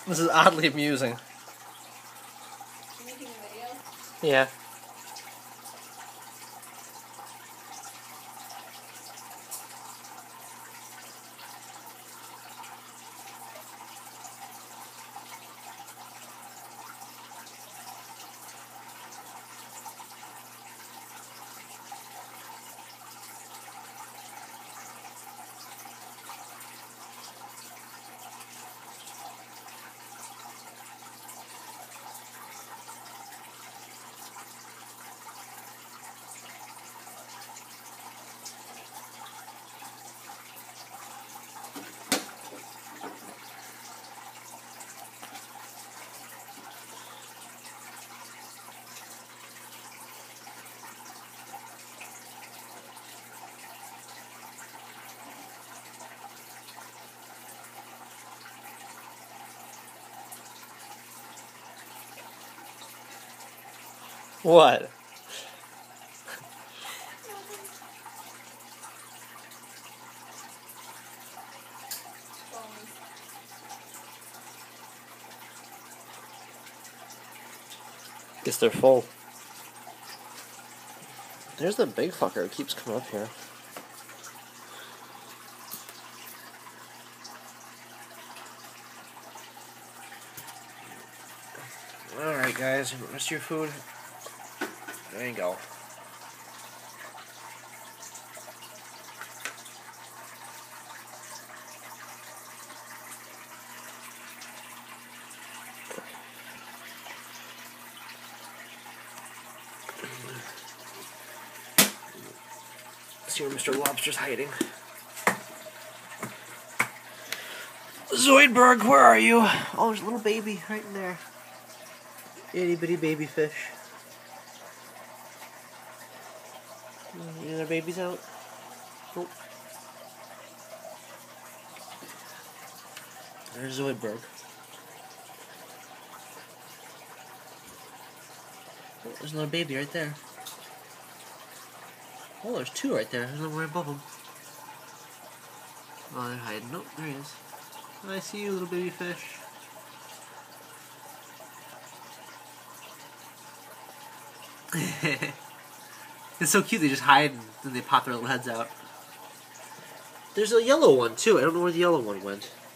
This is oddly amusing. You making a video? Yeah. What? Guess they're full. There's the big fucker who keeps coming up here. Alright guys, rest of your food. There you go. See where Mr. Lobster's hiding. Zoidberg, where are you? Oh, there's a little baby right in there. Itty bitty baby fish. Any other babies out? Nope. There's Zoidberg. Oh, there's another baby right there. Oh, there's two right there. There's one right above them. Oh, they're hiding. Nope, there he is. I see you, little baby fish. It's so cute, they just hide and then they pop their little heads out. There's a yellow one too. I don't know where the yellow one went.